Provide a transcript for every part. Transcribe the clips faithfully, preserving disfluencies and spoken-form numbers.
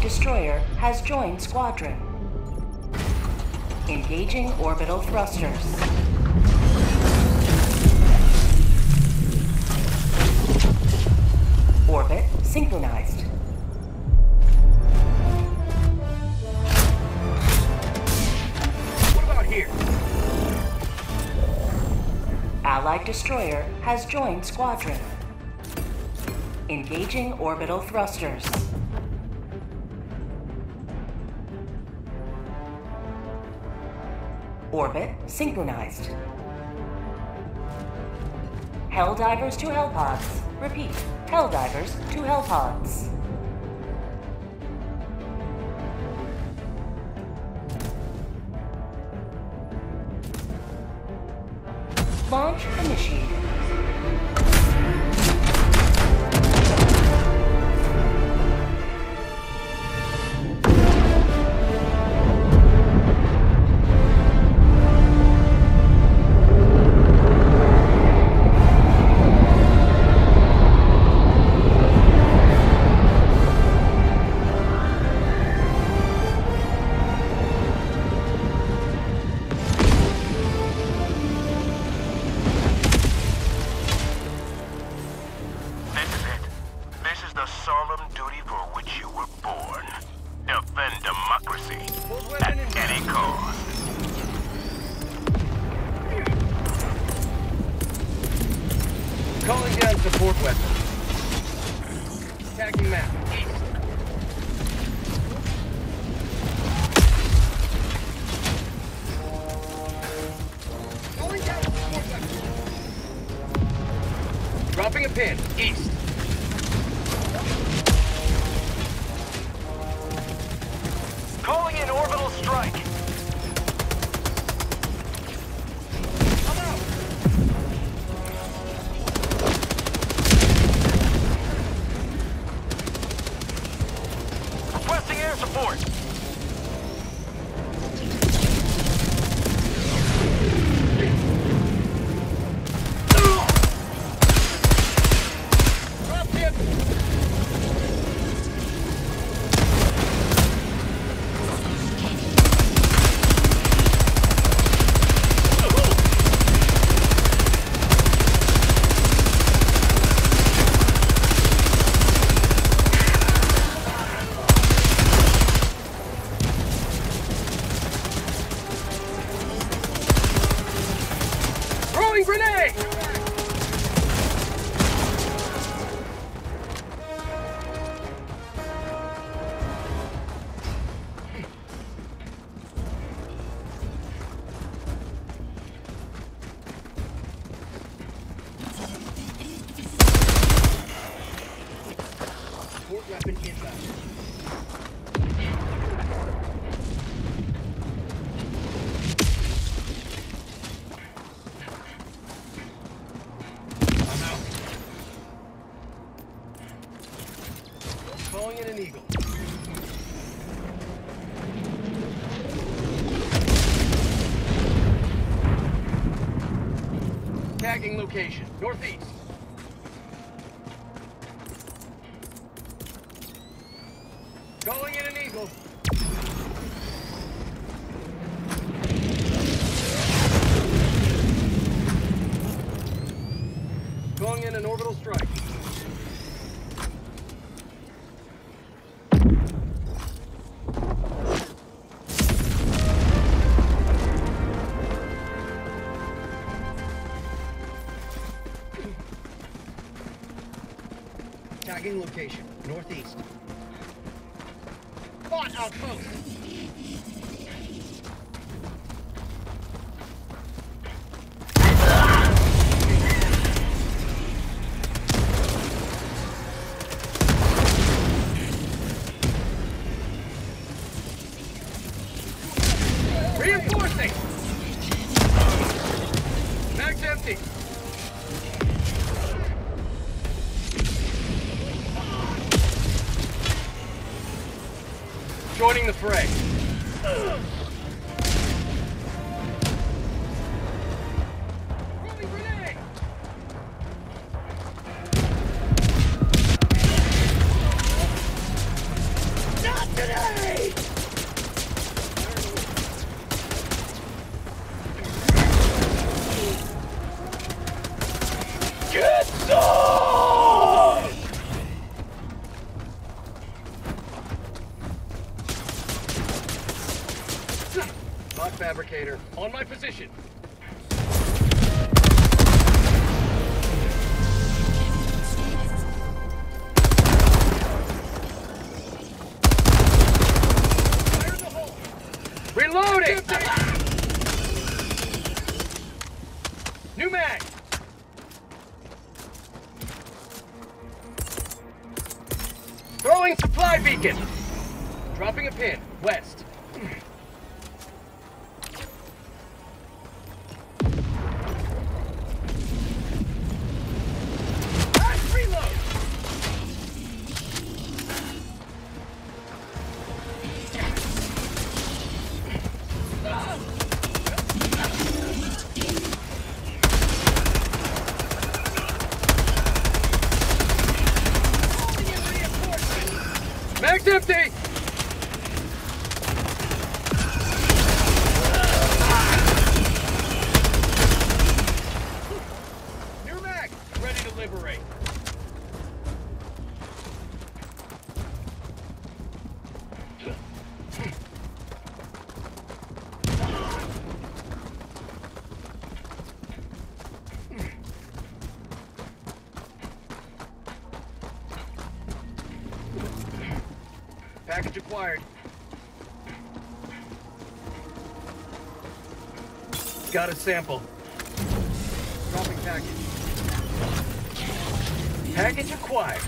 destroyer has joined squadron. Engaging orbital thrusters. Orbit synchronized. What about here? Allied destroyer has joined squadron. Engaging orbital thrusters. Orbit synchronized. Helldivers to Hellpods. Repeat, Helldivers to Hellpods. Launch initiated. Calling down support weapon. Tagging map. East. Calling down support weapon. Dropping a pin. East. Calling in orbital strike. Support. Drop him. Grenade! Support weapon inbound. Calling in an eagle. Tagging location, northeast. Calling in an eagle. Calling in an orbital strike. Tagging location, northeast. Bot outpost. Reinforcing. Mag's empty. Joining the fray. Rolling grenade! Not today! Get some! Lock fabricator, on my position. Fire in the hole! Reloading! New mag! Throwing supply beacon! Dropping a pin, west. Nice reload! Mag's empty! New mag, ready to liberate. Package acquired. Got a sample. Dropping package. Package acquired.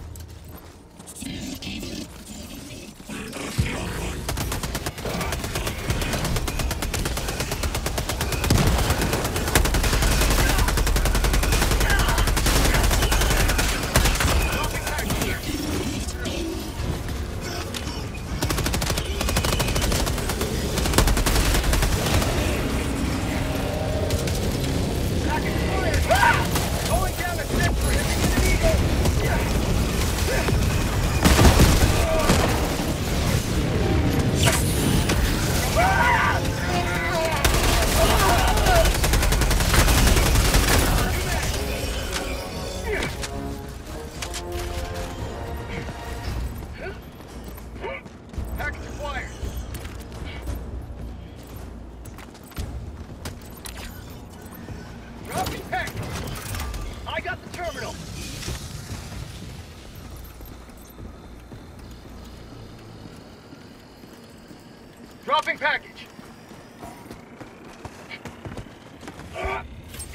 Going down the century, an eagle! Dropping package. Uh.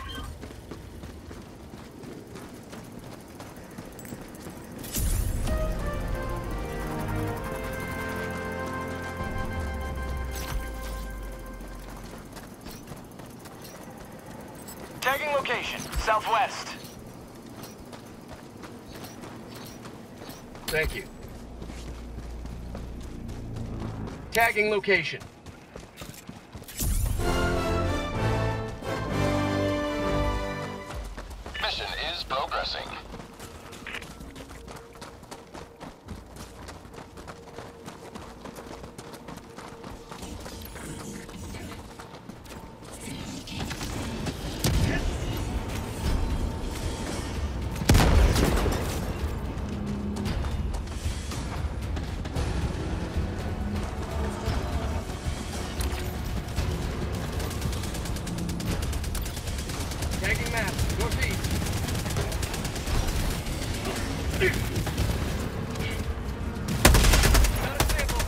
Tagging location, southwest. Thank you. Tagging location. Mission is progressing. Tagging map, northeast. Got a sample.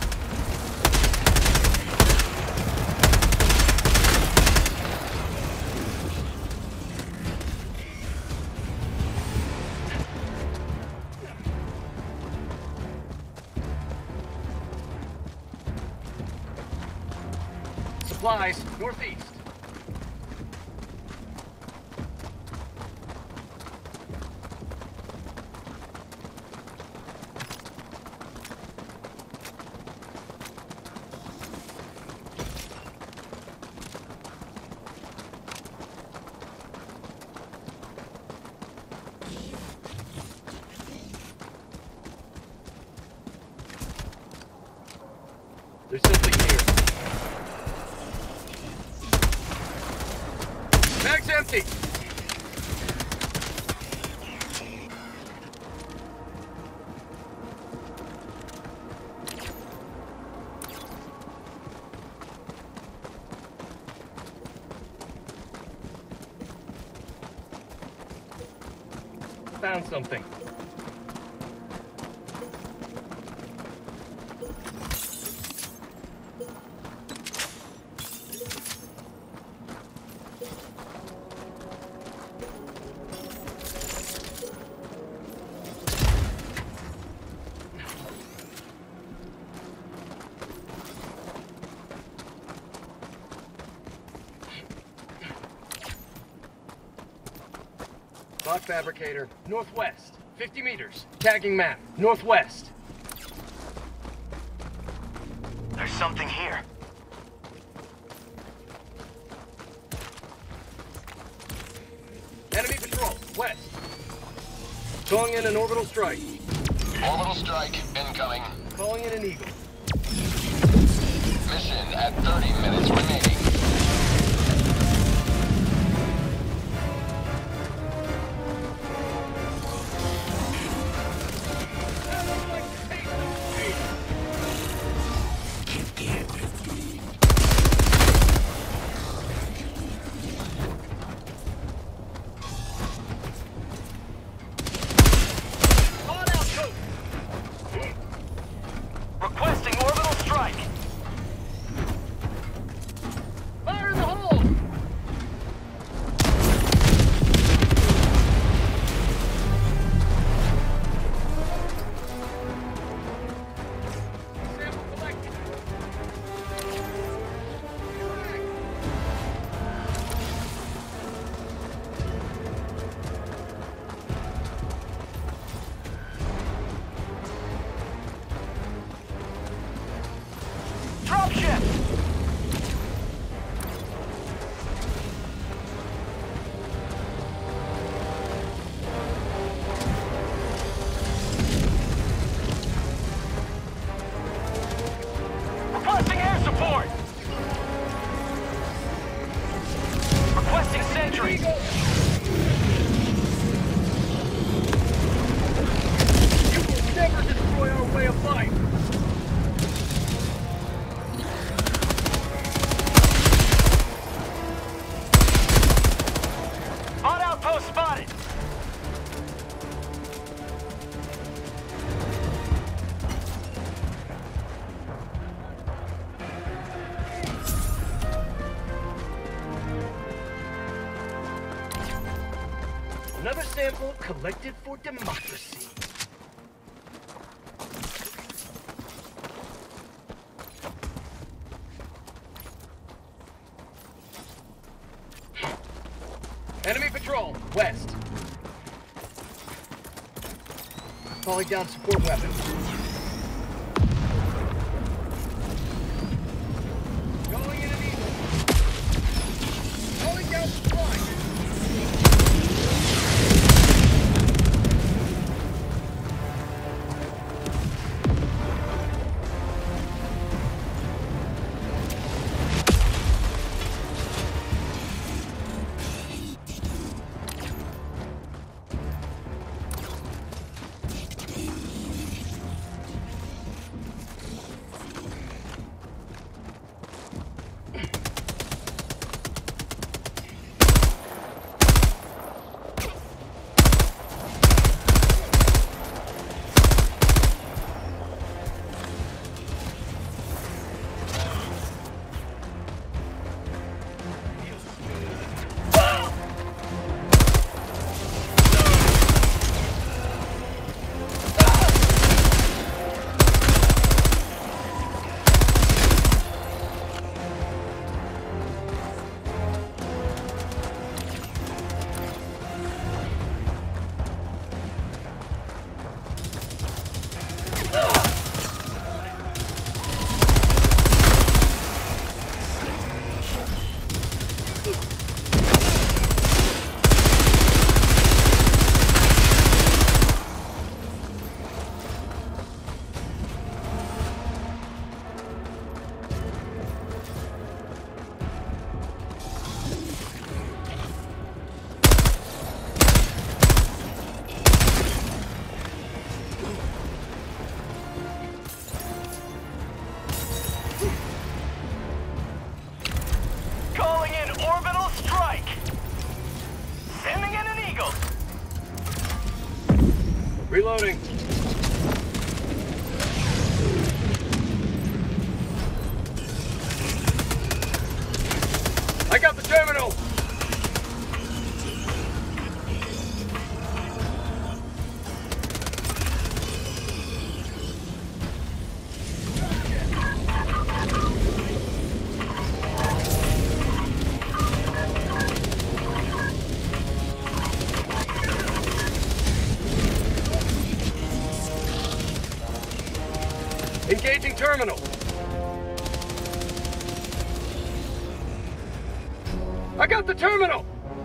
Supplies, northeast. There's something here. Bag's empty. Found something. Lock fabricator, northwest, fifty meters. Tagging map, northwest. There's something here. Enemy patrol, west. Calling in an orbital strike. Orbital strike incoming. Calling in an eagle. Mission at thirty minutes remaining. Requesting orbital strike. Fire in the hole! Sample collected. Dropship. Requesting air support. Requesting sentry. You will never destroy our way of life! Odd outpost spotted. Another sample collected for democracy. Enemy patrol, west. Calling down support weapons. Going in an eagle. Calling down supply. Reloading. I got the terminal! Engaging terminal. I got the terminal.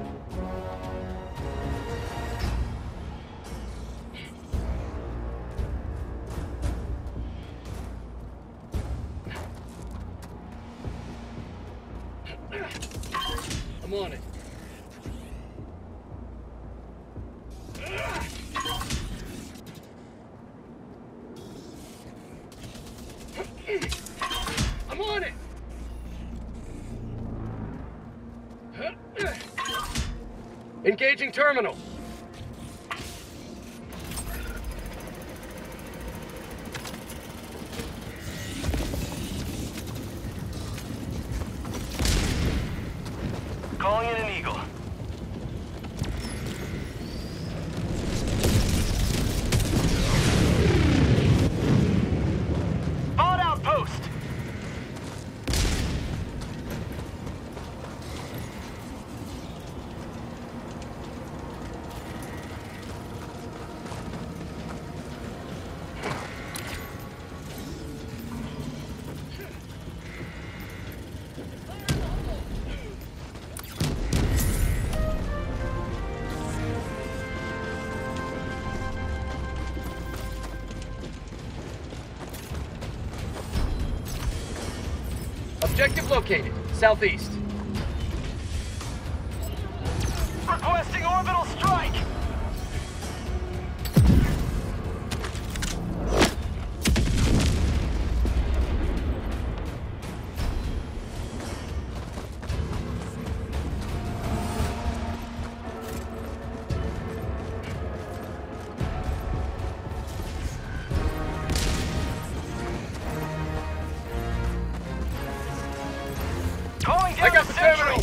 I'm on it. I'm on it! Engaging terminal. Calling in an Eagle. Bot outpost! Objective located. Southeast. Requesting orbital strike! Calling down I got the terminal.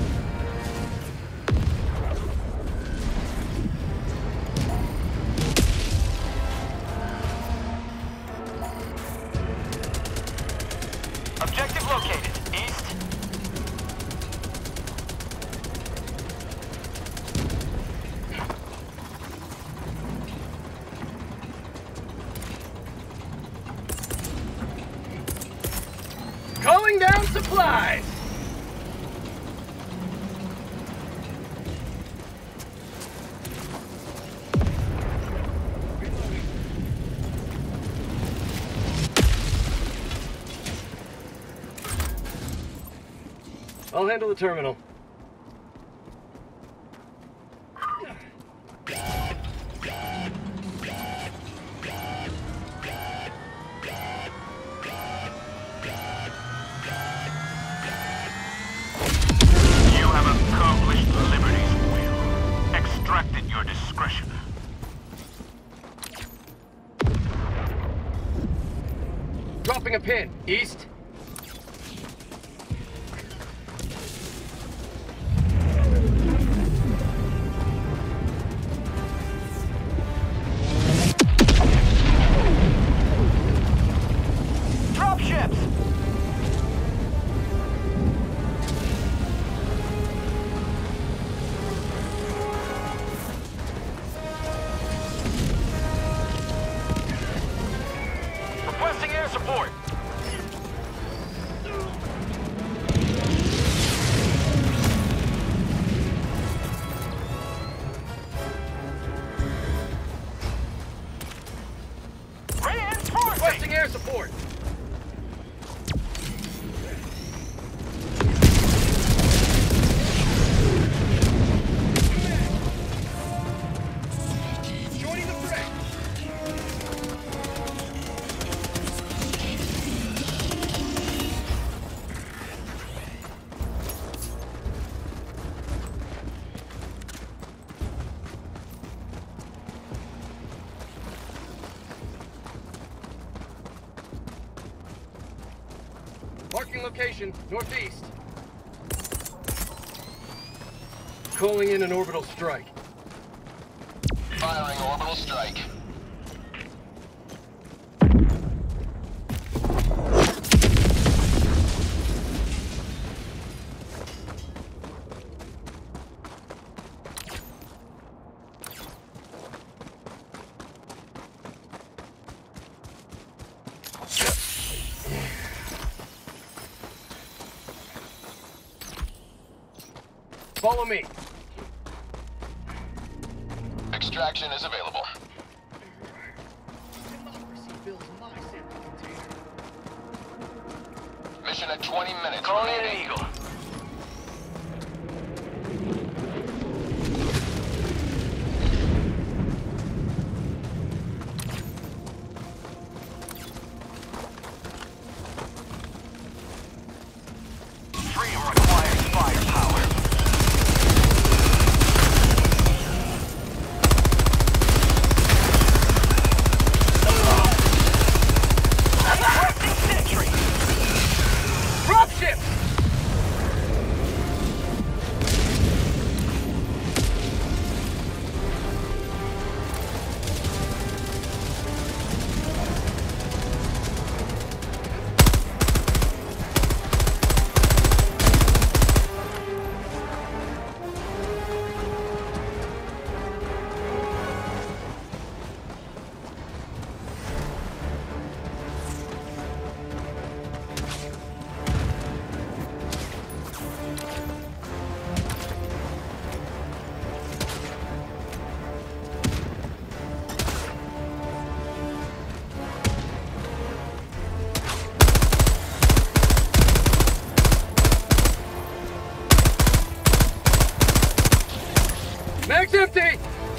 Objective located. East. Calling down supplies. I'll handle the terminal. You have accomplished Liberty's will. Extracted your discretion. Dropping a pin. East. Drop ships! Requesting air support. Reinforcing! Requesting air support. Marking location, northeast. Calling in an orbital strike. Firing orbital strike. Follow me. Extraction is available. Mission at twenty minutes. Calling in an Eagle. Freedom requires firepower. Dropship! Mag's empty!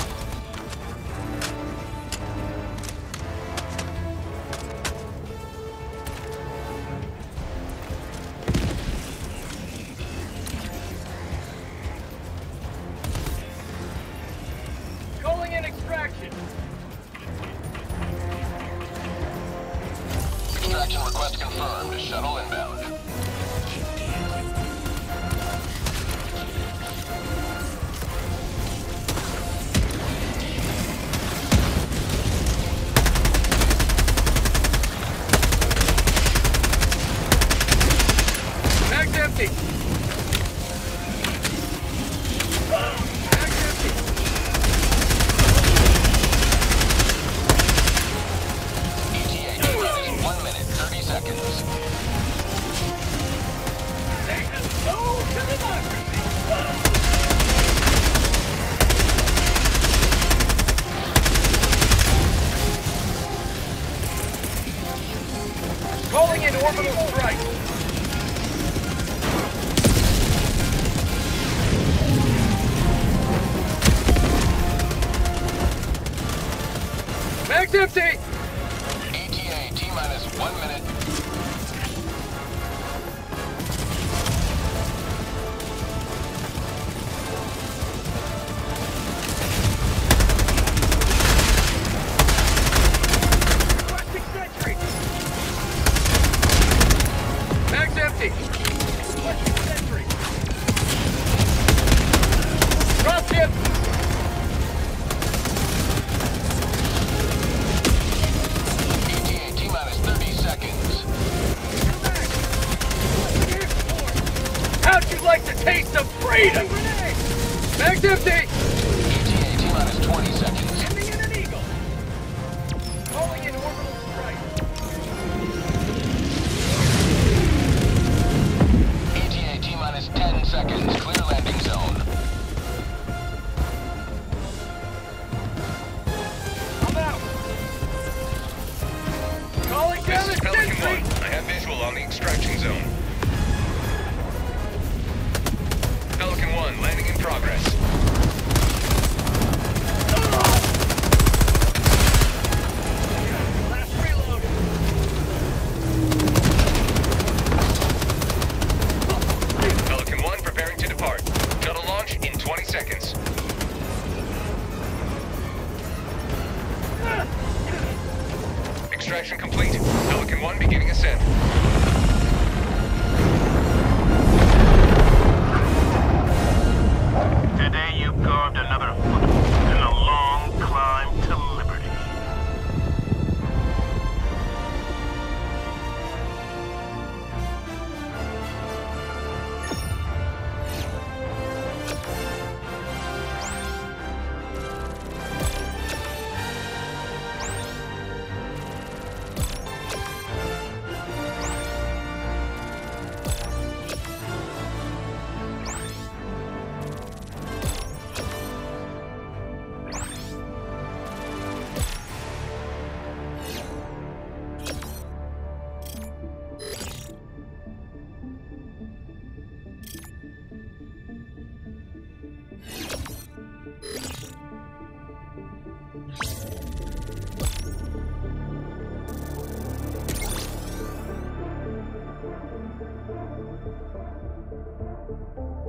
Calling in extraction. Extraction request confirmed. Shuttle inbound. Mag's empty. Mag's empty. E T A is one minute, thirty seconds. Take us so to democracy. Calling in orbital strike. Mag's empty! E T A T-minus one minute. Requesting sentry! Mag's empty! Requesting sentry! Dropship! E T A T-minus thirty seconds. How'd you like the taste of freedom? Mag's empty! E T A T-minus twenty seconds. Ending in an Eagle! Calling in orbital strike. E T A T-minus ten seconds. Clear landing zone. I'm out! Calling down This a is Pelican sentry! one. I have visual on the extraction zone. Pelican one, landing in progress. Last reload! Pelican one preparing to depart. Shuttle launch in twenty seconds. Extraction complete. Pelican one beginning ascent. Helldivers.